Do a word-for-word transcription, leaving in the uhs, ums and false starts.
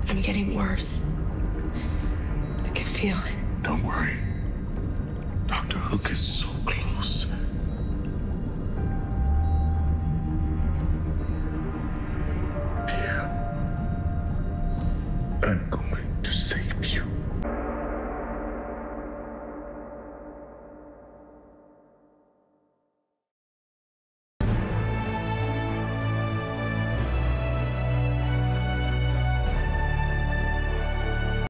I'm getting worse. I can feel it. Don't worry. Doctor Hook is so close. Here. And go.